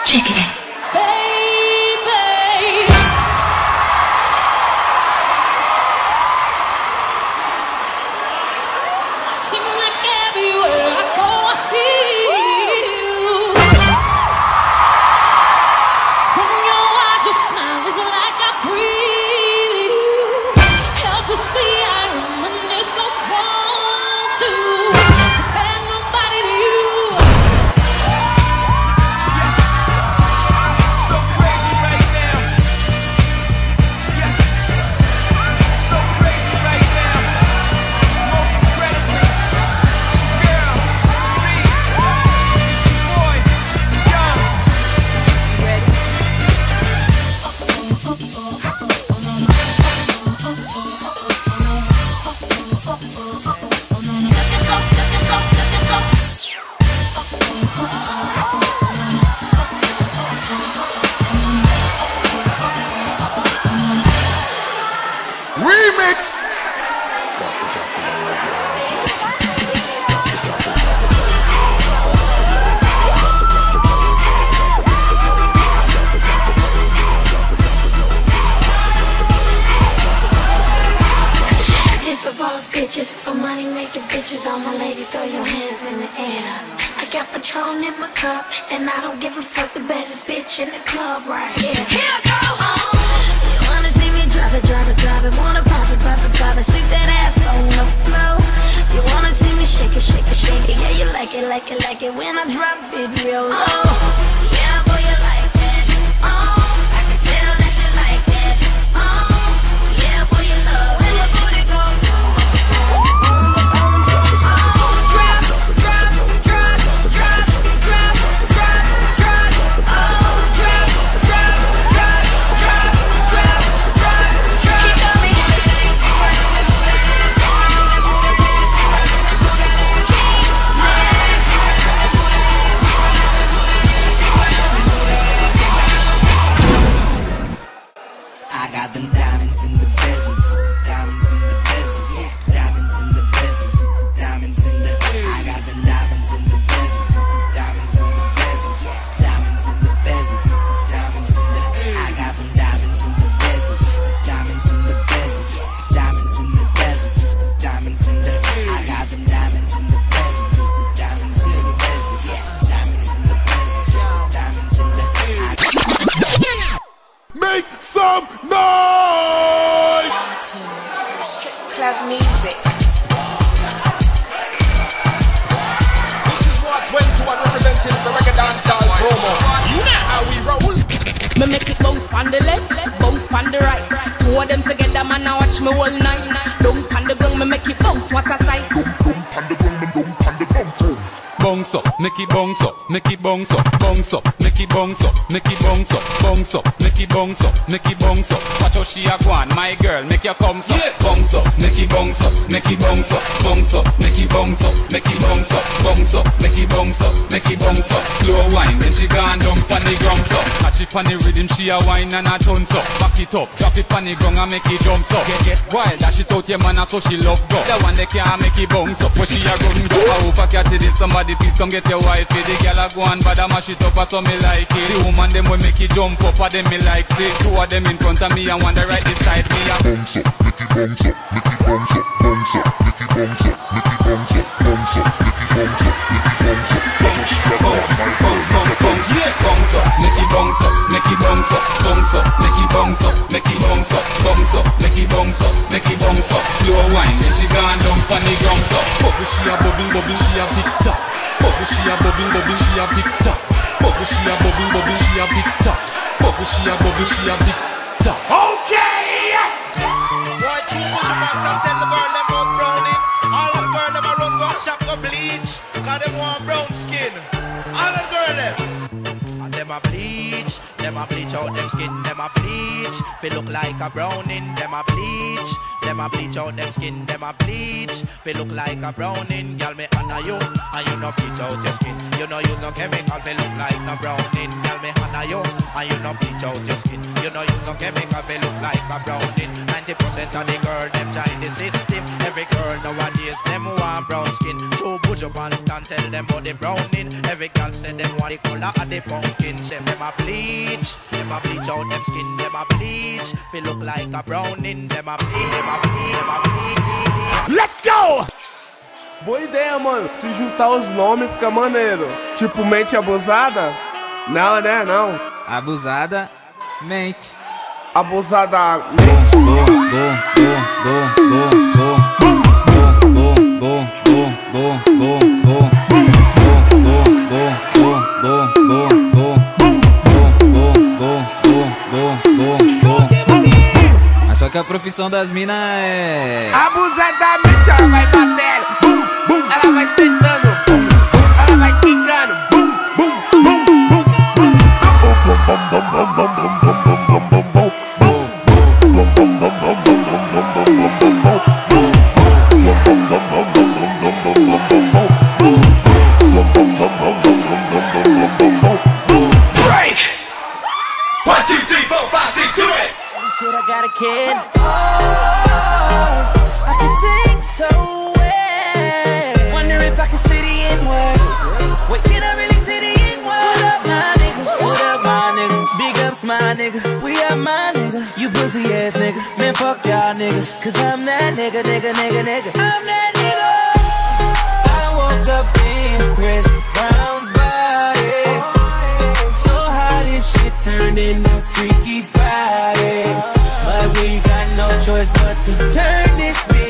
Check it out. Bitches for money making bitches, all my ladies throw your hands in the air. I got Patron in my cup and I don't give a fuck, the baddest bitch in the club right here. Here I go home. You wanna see me drop it, drop it, drop it. Wanna pop it, pop it, pop it. Sweep that ass on the floor. You wanna see me shake it, shake it, shake it. Yeah, you like it, like it, like it when I drop it real low. Yeah, boy, you like that. I can tell that you like that. Yeah, boy, you love when my booty go. Make some noise! Strip club music. This is what 21 representing for reggae dancehall promo. You know how we roll. Me make it bounce on the left, bounce on the right. Two of them together, man, I watch me all night. Don't on the ground, me make it bounce, what a sight. Don't on the ground, don't on the ground. Bounce up, make it bounce up, make it bounce up, bounce up, make it bounce up, make it bounce up, bounce up, make it bounce up, make it bounce up. Watch how she a go on, my girl, make your comes up. Bounce up, make it bounce up, make it bounce up, bounce up, make it bounce up, make it bounce up, bounce up, make it bounce up, make it bounce up. Slow wine, then she gone down pon the ground up. Catch it pon the rhythm, she a wine and a turns up. Back it up, drop it pon the ground and make it jumps up. Get wild, dash it out your man, so she love go. The one that can't make it bounce up, where she a run go. I hope I catch this somebody. Please come get your wife. The girl a go and bad a mash it up, so me like it. The woman them will make it jump up, and them me like it. Two of them in front of me and one the right beside me. Bounce up, make it bounce up, make it bounce up, bounce up, make it bounce up, make it bounce up, bounce up, make it bounce up, make it bounce up. Bounce up, make it bounce up, make it bounce up, bounce up, make it bounce up, make it bounce up, bounce up, make it bounce up, make it bounce up. Slow wine, then she gone down pon the ground up. Bubble she a bubble, bubble she a tick tock. Bubble she a bubble, bubble she a tick tock. Bubble she a bubble, bubble she a tick tock. Bubble she a bubble, she a tick tock. Okay! Boy, too much about to tell the girl them about browning. All of the girl them a run go shop go bleach, cause them want brown skin. All of the girl them, and them a bleach out them skin, them a bleach. Feel look like a browning, them a bleach. Them a bleach out them skin, them a bleach. Feel look like a browning, girl me honor you. And you no bleach out your skin. You no use no chemical, feel look like no browning. Girl me honor you. And you no bleach out your skin. You no use no chemical, feel look like a browning. 90% of the girl, them join the system. Every girl nowadays, them want brown skin. So push up and tell them about the browning. Every girl say them want the color of the pumpkin. Say them a bleach out them skin. Them a bleach, feel look like a browning. Them a bleach, them a bleach, them a bleach. Let's go! Boa ideia, mano. Se juntar os nomes fica maneiro. Tipo, mente abusada? Não, né? Não. Abusada, mente. Abusada, mente. Mas só que a profissão das minas é... Abusadamente ela vai batendo, bum, bum. Ela vai sentando, bum, bum. Ela vai quicando, bum, bum, bum, bum, Break! 1, 2, 3, 4, 5, 6, do it! Shit, I got a kid. Oh, I can sing so well. Wonder if I can say the N-word. Wait, can I really say the N-word? What up, my nigga? What up, my nigga? Big ups, my nigga. We are my nigga. You pussy ass nigga. Man, fuck y'all niggas. Cause I'm that nigga, nigga, nigga, nigga. I'm that nigga. I woke up in Chris Brown's body. So how this shit turned into Freaky Friday. But we got no choice but to turn this bitch.